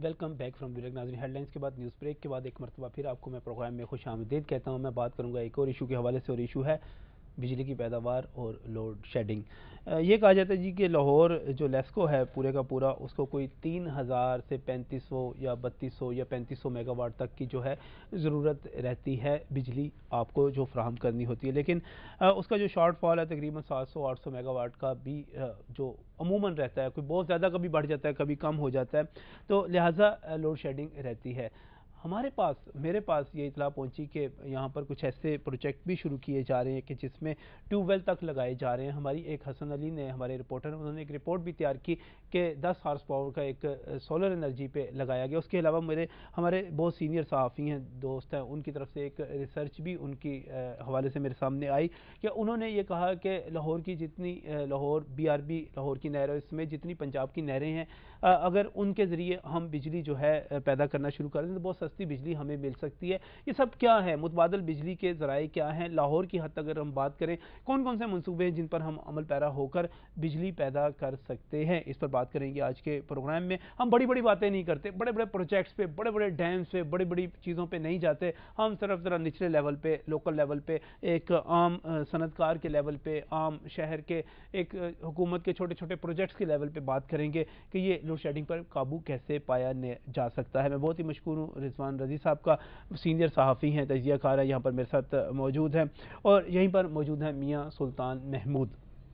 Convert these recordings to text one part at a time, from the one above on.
Welcome back from break. नाज़रीन, headlines के बाद न्यूज़ ब्रेक के बाद एक मरतबा फिर आपको मैं प्रोग्राम में खुश आमदीद कहता हूँ। मैं बात करूँगा एक और इशू के हवाले से, और इशू है बिजली की पैदावार और लोड शेडिंग। ये कहा जाता है जी कि लाहौर जो लेस्को है पूरे का पूरा, उसको कोई 3000 से 3500 या 3200 या 3500 मेगावाट तक की जो है ज़रूरत रहती है बिजली आपको जो फ्राहम करनी होती है। लेकिन उसका जो शॉर्टफॉल है तकरीबन 700-800 मेगावाट का भी जो अमूमन रहता है, कोई बहुत ज़्यादा कभी बढ़ जाता है कभी कम हो जाता है, तो लिहाजा लोड शेडिंग रहती है। हमारे पास, मेरे पास ये इतला पहुंची कि यहाँ पर कुछ ऐसे प्रोजेक्ट भी शुरू किए जा रहे हैं कि जिसमें ट्यूबवेल तक लगाए जा रहे हैं। हमारी एक हसन अली ने, हमारे रिपोर्टर, उन्होंने एक रिपोर्ट भी तैयार की कि 10 हार्स पावर का एक सोलर एनर्जी पे लगाया गया। उसके अलावा हमारे बहुत सीनियर सहाफ़ी हैं, दोस्त हैं, उनकी तरफ से एक रिसर्च भी उनकी हवाले से मेरे सामने आई कि उन्होंने ये कहा कि लाहौर की जितनी लाहौर BRB लाहौर की नहर, इसमें जितनी पंजाब की नहरें हैं, अगर उनके ज़रिए हम बिजली जो है पैदा करना शुरू कर दें तो बहुत सस्ती बिजली हमें मिल सकती है। ये सब क्या है, मुतबादल बिजली के ज़राए क्या हैं, लाहौर की हद तक अगर हम बात करें, कौन कौन से मंसूबे हैं जिन पर हम अमल पैरा होकर बिजली पैदा कर सकते हैं, इस पर बात करेंगे आज के प्रोग्राम में। हम बड़ी बड़ी बातें नहीं करते, बड़े बड़े प्रोजेक्ट्स पे, बड़े बड़े डैम्स पे, बड़ी बड़ी चीज़ों पर नहीं जाते। हम सिर्फ ज़रा निचले लेवल पे, लोकल लेवल पे, एक आम सनतकार के लेवल पे, आम शहर के एक हुकूमत के छोटे छोटे प्रोजेक्ट्स के लेवल पे बात करेंगे कि ये लोड शेडिंग पर काबू कैसे पाया जा सकता है। मैं बहुत ही मशकूर हूँ रिजवान रजी साहब का, सीनियर सहाफ़ी हैं, तजिया कार है, यहाँ पर मेरे साथ मौजूद हैं। और यहीं पर मौजूद हैं मियाँ सुल्तान महमूद,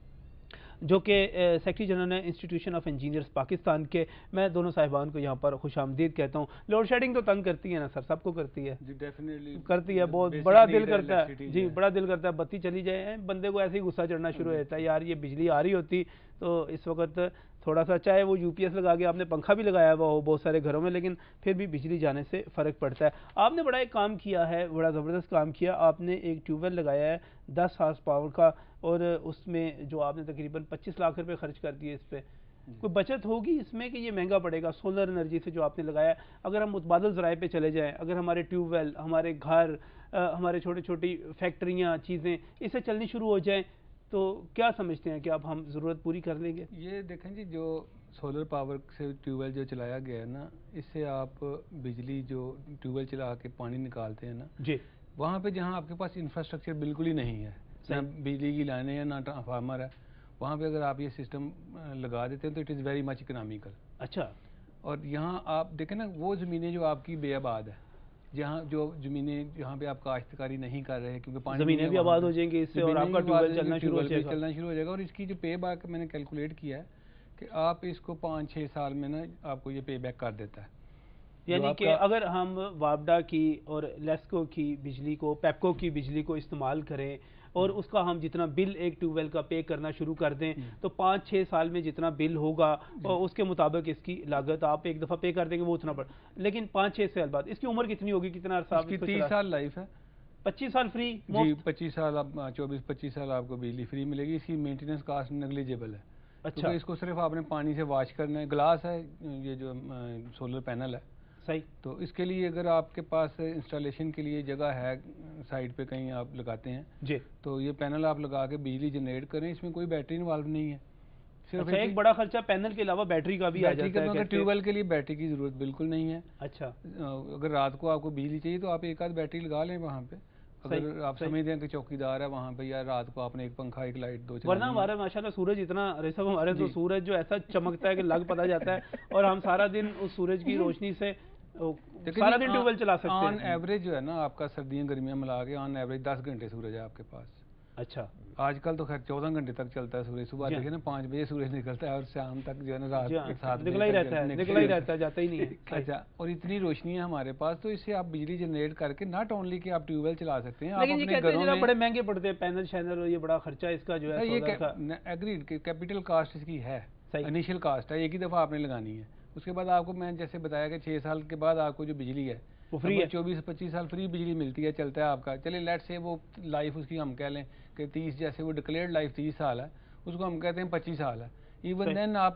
जो कि सेक्रेटरी जनरल है इंस्टीट्यूशन ऑफ इंजीनियर्स पाकिस्तान के। मैं दोनों साहिबान को यहाँ पर खुश आमदीद कहता हूँ। लोड शेडिंग तो तंग करती है ना सर, सबको करती है जी, डेफिनेटली करती है। बहुत बड़ा दिल करता है जी, बड़ा दिल करता है बत्ती चली जाए, बंदे को ऐसे ही गुस्सा चढ़ना शुरू हो जाता है, यार ये बिजली आ रही होती तो इस वक्त थोड़ा सा, चाहे वो UPS लगा के आपने पंखा भी लगाया हुआ हो बहुत सारे घरों में, लेकिन फिर भी बिजली जाने से फ़र्क पड़ता है। आपने बड़ा एक काम किया है, बड़ा ज़बरदस्त काम किया, आपने एक ट्यूबवेल लगाया है 10 हार्स पावर का, और उसमें जो आपने तकरीबन 25 लाख रुपए खर्च कर दिए इस पर। कोई बचत होगी इसमें कि ये महंगा पड़ेगा? सोलर एनर्जी से जो आपने लगाया, अगर हम मुतबादल ज़राए पे चले जाएं, अगर हमारे ट्यूबवेल, हमारे घर, हमारे छोटी छोटी फैक्ट्रियाँ, चीज़ें इससे चलनी शुरू हो जाएं, तो क्या समझते हैं कि अब हम ज़रूरत पूरी कर लेंगे? ये देखें जी, जो सोलर पावर से ट्यूबवेल जो चलाया गया है ना, इससे आप बिजली जो ट्यूबवेल चला के पानी निकालते हैं ना जी, वहाँ पे जहाँ आपके पास इंफ्रास्ट्रक्चर बिल्कुल ही नहीं है, ना बिजली की लाइनें हैं ना ट्रांसफार्मर है, वहाँ पे अगर आप ये सिस्टम लगा देते हैं तो it is very much economical. अच्छा। और यहाँ आप देखें ना, वो ज़मीनें जो आपकी बेआबाद है, जहाँ जो ज़मीनें जहाँ पे आप काश्तकारी नहीं कर रहे क्योंकि पानी ज़मीनें भी आबाद हो जाएंगी इससे, और आपका ट्यूबवेल चलना शुरू हो जाएगा। और इसकी जो पे बैक मैंने कैलकुलेट किया है कि आप इसको 5-6 साल में ना आपको ये पे बैक कर देता है। यानी कि अगर हम वापडा की और लेस्को की बिजली को, पेप्को की बिजली को इस्तेमाल करें और उसका हम जितना बिल एक ट्यूबवेल का पे करना शुरू कर दें, तो 5-6 साल में जितना बिल होगा और उसके मुताबिक इसकी लागत आप एक दफ़ा पे कर देंगे, वो उतना पड़। लेकिन 5-6 साल बाद इसकी उम्र कितनी होगी, कितना अरसा? 30 साल लाइफ है। 25 साल फ्री जी, 25 साल आप 24-25 साल आपको बिजली फ्री मिलेगी। इसकी मेंटेनेंस कास्ट नेग्लिजिबल है। अच्छा, तो इसको सिर्फ आपने पानी से वॉश करना है। ग्लास है ये जो सोलर पैनल है, सही। तो इसके लिए अगर आपके पास इंस्टॉलेशन के लिए जगह है साइड पे कहीं आप लगाते हैं जी, तो ये पैनल आप लगा के बिजली जनरेट करें। इसमें कोई बैटरी इन्वॉल्व नहीं है, सिर्फ अच्छा, एक बड़ा खर्चा पैनल के अलावा बैटरी का भी आ जाता है। मगर ट्यूबवेल के लिए बैटरी की जरूरत बिल्कुल नहीं है। अच्छा, अगर रात को आपको बिजली चाहिए तो आप एक आध बैटरी लगा लें वहाँ पे। अगर आप समझते हैं कि चौकीदार है वहाँ पे, या रात को आपने एक पंखा एक लाइट दो, वरना हमारा माशाल्लाह सूरज इतना रेसब, हमारे तो सूरज जो ऐसा चमकता है कि लग पता जाता है, और हम सारा दिन उस सूरज की रोशनी से सारा दिन ट्यूबवेल चला सकते हैं। ऑन एवरेज जो है ना आपका सर्दियाँ गर्मियाँ मिला के ऑन एवरेज 10 घंटे सूरज है आपके पास। अच्छा, आजकल तो खैर 14 घंटे तक चलता है सूरज। सुबह देखिए ना 5 बजे सूरज निकलता है और शाम तक जो है ना रात 7 बजे निकला ही रहता है, निकला ही रहता है, जाता ही नहीं है। अच्छा, और इतनी रोशनी है हमारे पास, तो इससे आप बिजली जनरेट करके नॉट ओनली कि आप ट्यूबवेल चला सकते हैं, लेकिन ये कहते हैं बड़े महंगे पड़ते हैं पैनल शैनल, ये बड़ा खर्चा इसका जो है। ये एग्रीड कैपिटल कास्ट इसकी है, इनिशियल कास्ट है, एक ही दफ़ा आपने लगानी है। उसके बाद आपको मैं जैसे बताया कि 6 साल के बाद आपको जो बिजली है वो फ्री है। 24-25 साल फ्री बिजली मिलती है, चलता है आपका। चलिए लेट से वो लाइफ उसकी हम कह लें कि 30, जैसे वो डिक्लेयर्ड लाइफ 30 साल है, उसको हम कहते हैं 25 साल है। इवन देन आप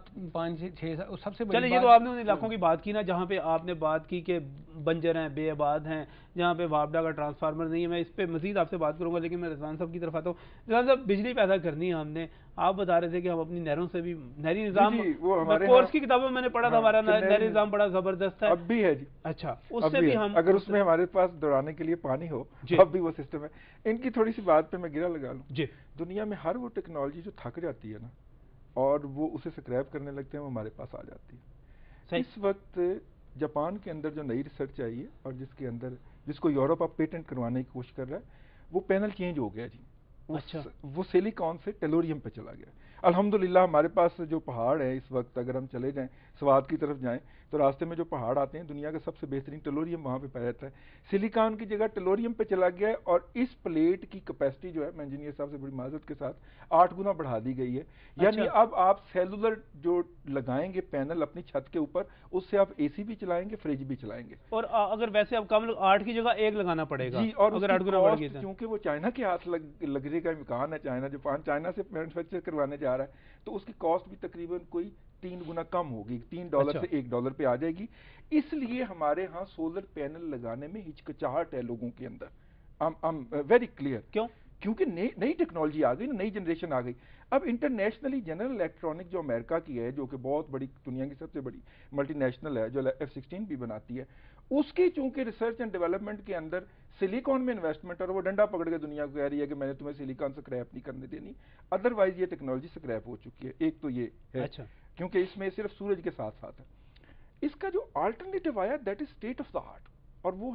5-6 सबसे बड़ी चलिए, ये तो आपने उन इलाकों की बात की ना जहाँ पे आपने बात की कि बंजर हैं, बेआबाद हैं, जहाँ पे वापडा का ट्रांसफार्मर नहीं है। मैं इस पे मजीद आपसे बात करूंगा, लेकिन मैं रिजवान साहब की तरफ आता हूँ। रिजवान साहब, बिजली पैदा करनी है हमने, आप बता रहे थे कि हम अपनी नहरों से भी, नहरी निज़ाम, कोर्स की किताबों में मैंने पढ़ा था, हमारा नहरी निज़ाम बड़ा जबरदस्त है, अब भी है जी। अच्छा, उससे भी हम, अगर उसमें हमारे पास दौड़ाने के लिए पानी हो, अब भी वो सिस्टम है। इनकी थोड़ी सी बात पे मैं गिरा लगा लूं जी। दुनिया में हर वो टेक्नोलॉजी जो थक जाती है ना और वो उसे स्क्रैप करने लगते हैं, वो हमारे पास आ जाती है। इस वक्त जापान के अंदर जो नई रिसर्च आई है और जिसके अंदर, जिसको यूरोप अब पेटेंट करवाने की कोशिश कर रहा है, वो पैनल चेंज हो गया जी। अच्छा। वो सिलिकॉन से टेलोरियम पे चला गया। अल्हम्दुलिल्लाह हमारे पास जो पहाड़ है इस वक्त, अगर हम चले जाएं स्वात की तरफ जाएं तो रास्ते में जो पहाड़ आते हैं, दुनिया का सबसे बेहतरीन टेलोरियम वहां पे पाया जाता है। सिलिकॉन की जगह टेलोरियम पे चला गया है और इस प्लेट की कैपेसिटी जो है, मैं इंजीनियर साहब से बड़ी माजरत के साथ 8 गुना बढ़ा दी गई है। यानी अब आप सेलुलर जो लगाएंगे पैनल अपनी छत के ऊपर, उससे आप एसी भी चलाएंगे, फ्रिज भी चलाएंगे। और अगर वैसे अब कम 8 की जगह 1 लगाना पड़ेगा जी, और अगर 8 गुना बढ़ गई, क्योंकि वो चाइना के हाथ लगने का इम्कान है, जापान चाइना से मैन्युफैक्चर करवाने जा रहा है, तो उसकी कॉस्ट भी तकरीबन कोई 3 गुना कम होगी, $3 से $1 पे आ जाएगी। इसलिए हमारे यहाँ सोलर पैनल लगाने में हिचकिचाहट है लोगों के अंदर। I am very clear. क्यों? क्योंकि नई टेक्नोलॉजी आ गई, नई जनरेशन आ गई। अब इंटरनेशनली जनरल इलेक्ट्रॉनिक जो अमेरिका की है, जो कि बहुत बड़ी, दुनिया की सबसे बड़ी मल्टीनेशनल है, जो F-16 भी बनाती है, उसकी चूंकि रिसर्च एंड डेवलपमेंट के अंदर सिलिकॉन में इन्वेस्टमेंट, और वो डंडा पकड़ के दुनिया को कह रही है कि मैंने तुम्हें सिलिकॉन स्क्रैप नहीं करने देनी, अदरवाइज ये टेक्नोलॉजी स्क्रैप हो चुकी है। एक तो ये है, अच्छा, क्योंकि इसमें सिर्फ सूरज के साथ साथ है। इसका जो अल्टरनेटिव आया that is state of the art, और वो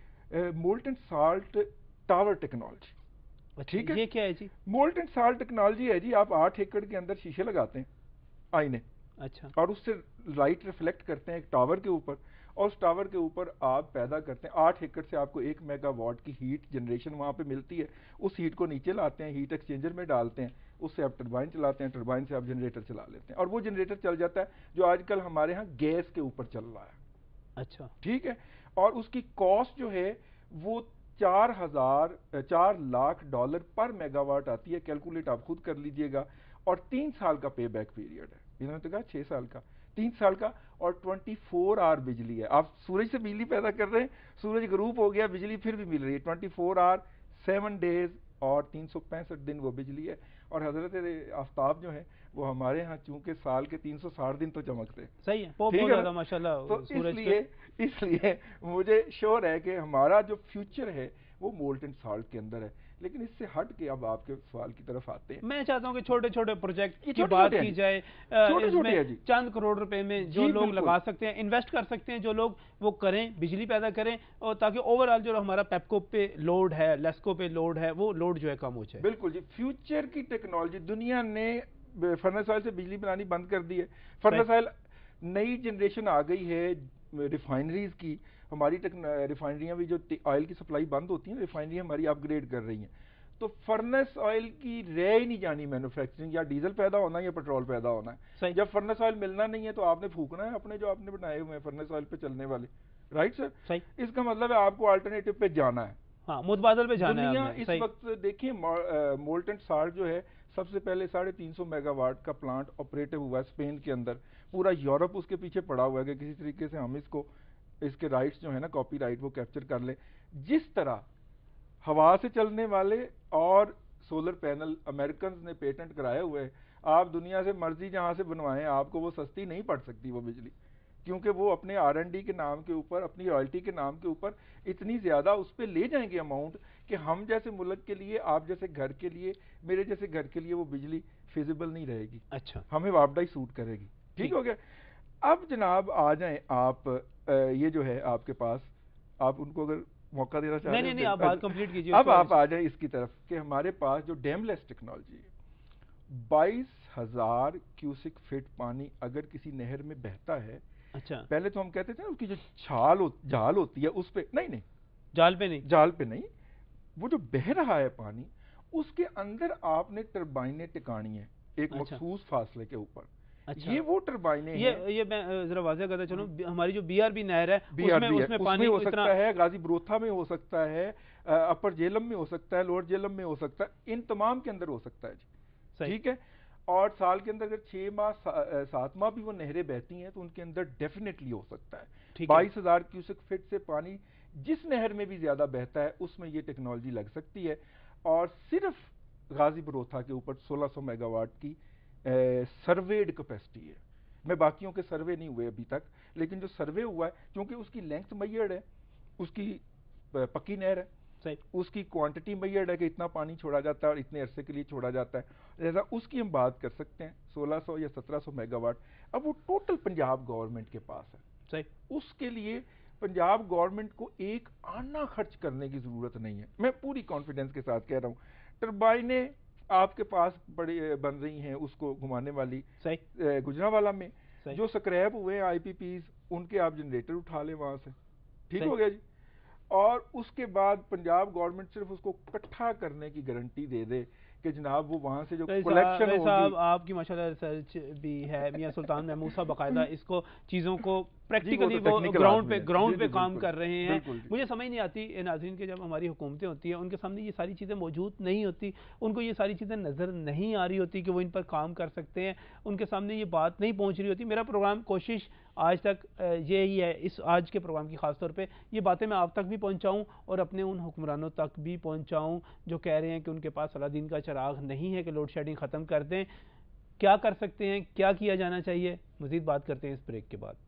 है मोल्टन साल्ट टावर टेक्नोलॉजी। ठीक है, ये क्या है जी? मोल्टन साल्ट टेक्नोलॉजी है जी, आप 8 एकड़ के अंदर शीशे लगाते हैं, आईने, अच्छा, और उससे लाइट रिफ्लेक्ट करते हैं एक टावर के ऊपर, और उस टावर के ऊपर आप पैदा करते हैं 8 एकड़ से आपको 1 मेगावाट की हीट जनरेशन वहां पे मिलती है। उस हीट को नीचे लाते हैं, हीट एक्सचेंजर में डालते हैं, उससे आप टरबाइन चलाते हैं, टरबाइन से आप जनरेटर चला लेते हैं, और वो जनरेटर चल जाता है जो आजकल हमारे यहाँ गैस के ऊपर चल रहा है। अच्छा, ठीक है, और उसकी कॉस्ट जो है वो $4 लाख पर मेगावाट आती है। कैलकुलेट आप खुद कर लीजिएगा, और 3 साल का पे बैक पीरियड है। इन्होंने तो कहा 6 साल का, 3 साल का, और 24 आवर बिजली है। आप सूरज से बिजली पैदा कर रहे हैं, सूरज ग्रुप हो गया, बिजली फिर भी मिल रही है 24 आवर 7 डेज और 365 दिन वो बिजली है। और हजरत आफ्ताब जो है वो हमारे यहाँ चूंकि साल के 360 दिन तो चमकते हैं। सही है, बहुत ज्यादा माशाल्लाह। तो इसलिए मुझे श्योर है कि हमारा जो फ्यूचर है वो मोल्टन साल्ट के अंदर है। लेकिन इससे हट के अब आपके सवाल की तरफ आते हैं। मैं चाहता हूँ कि छोटे छोटे प्रोजेक्ट की बात की जाए, इसमें चंद करोड़ रुपए में जो लोग लगा सकते हैं, इन्वेस्ट कर सकते हैं जो लोग, वो करें, बिजली पैदा करें, और ताकि ओवरऑल जो हमारा पेपको पे लोड है, लेस्को पे लोड है, वो लोड जो है कम हो जाए। बिल्कुल जी, फ्यूचर की टेक्नोलॉजी, दुनिया ने फर्नेस ऑयल से बिजली बनानी बंद कर दी है। फर्नेस ऑयल, नई जनरेशन आ गई है रिफाइनरीज की। हमारी रिफाइनरियां भी जो ऑयल की सप्लाई बंद होती है, रिफाइनरी हमारी अपग्रेड कर रही हैं, तो फर्नेस ऑयल की रह ही नहीं जानी मैन्युफैक्चरिंग। या डीजल पैदा होना है या पेट्रोल पैदा होना है। जब फर्नेस ऑयल मिलना नहीं है तो आपने फूकना है अपने जो आपने बनाए हुए हैं फर्नेस ऑयल पे चलने वाले, राइट सर? सही। इसका मतलब है आपको अल्टरनेटिव पे जाना है, हाँ, मुतबादल पे जाना है। इस वक्त देखिए मोल्टन साल्ट जो है सबसे पहले 350 मेगावाट का प्लांट ऑपरेटिव हुआ है स्पेन के अंदर। पूरा यूरोप उसके पीछे पड़ा हुआ है कि किसी तरीके से हम इसके राइट्स जो है ना, कॉपी राइट, वो कैप्चर कर ले। जिस तरह हवा से चलने वाले और सोलर पैनल अमेरिकन ने पेटेंट कराए हुए हैं, आप दुनिया से मर्जी जहां से बनवाएं, आपको वो सस्ती नहीं पड़ सकती वो बिजली, क्योंकि वो अपने R&D के नाम के ऊपर, अपनी रॉयल्टी के नाम के ऊपर इतनी ज्यादा उस पर ले जाएंगे अमाउंट कि हम जैसे मुल्क के लिए, आप जैसे घर के लिए, मेरे जैसे घर के लिए वो बिजली फिजिबल नहीं रहेगी। अच्छा, हमें वापडा ही सूट करेगी। ठीक हो गया। अब जनाब आ जाएं आप, ये जो है आपके पास, आप उनको अगर मौका देना चाह रहे हैं, नहीं, आप बात कंप्लीट कीजिए। अब आप आ जाएं इसकी तरफ कि हमारे पास जो डैमलेस टेक्नोलॉजी है, 22,000 क्यूसिक फीट पानी अगर किसी नहर में बहता है, अच्छा, पहले तो हम कहते थे ना उसकी जो जाल होती है उस पे नहीं, जाल पे नहीं, वो जो बह रहा है पानी, उसके अंदर आपने टरबाइनें टिकानी है एक मखसूस फासले के ऊपर। अच्छा, ये वो टरबाइनें हैं। ये मैं जरा वाज़ेह करता चलूं, हमारी जो BRB नहर है, उसमें पानी हो सकता है, गाजी ब्रोथा में हो सकता है, अपर जेलम में हो सकता है, लोअर जेलम में हो सकता है, इन तमाम के अंदर हो सकता है जी। ठीक है। और साल के अंदर अगर 6 माह 7 माह भी वो नहरें बहती हैं तो उनके अंदर डेफिनेटली हो सकता है 22,000 क्यूसेक फीट से पानी जिस नहर में भी ज्यादा बहता है उसमें ये टेक्नोलॉजी लग सकती है। और सिर्फ गाजी बरोथा के ऊपर 1600 मेगावाट की सर्वेड कैपेसिटी है। मैं बाकियों के सर्वे नहीं हुए अभी तक, लेकिन जो सर्वे हुआ है क्योंकि उसकी लेंथ मैयर्ड है, उसकी पक्की नहर है, उसकी क्वांटिटी मैयर्ड है कि इतना पानी छोड़ा जाता है और इतने अरसे के लिए छोड़ा जाता है, लिहाजा उसकी हम बात कर सकते हैं 1600 या 1700 मेगावाट। अब वो टोटल पंजाब गवर्नमेंट के पास है, सही। उसके लिए पंजाब गवर्नमेंट को एक आना खर्च करने की जरूरत नहीं है। मैं पूरी कॉन्फिडेंस के साथ कह रहा हूं, टर्बाइनें आपके पास बड़ी बन रही हैं उसको घुमाने वाली, गुजरांवाला में जो स्क्रैप हुए हैं आईपीपीज, उनके आप जनरेटर उठा लें वहां से, ठीक हो गया जी। और उसके बाद पंजाब गवर्नमेंट सिर्फ उसको इकट्ठा करने की गारंटी दे दे कि जनाब वो वहां से जो कलेक्शन होगी। साहब आपकी माशाल्लाह रिसर्च भी है, मियां सुल्तान महमूद साहब बाकायदा इसको चीजों को प्रैक्टिकली वो ग्राउंड पे काम कर रहे हैं। मुझे समझ नहीं आती नाज़रीन के जब हमारी हुकूमतें होती हैं उनके सामने ये सारी चीज़ें मौजूद नहीं होती, उनको ये सारी चीज़ें नज़र नहीं आ रही होती कि वो इन पर काम कर सकते हैं, उनके सामने ये बात नहीं पहुंच रही होती। मेरा प्रोग्राम कोशिश आज तक यही है, इस आज के प्रोग्राम की खासतौर पे ये बातें मैं आप तक भी पहुंचाऊं और अपने उन हुक्मरानों तक भी पहुंचाऊं जो कह रहे हैं कि उनके पास अलादीन का चिराग नहीं है कि लोड शेडिंग ख़त्म कर दें। क्या कर सकते हैं, क्या किया जाना चाहिए, मज़ीद बात करते हैं इस ब्रेक के बाद।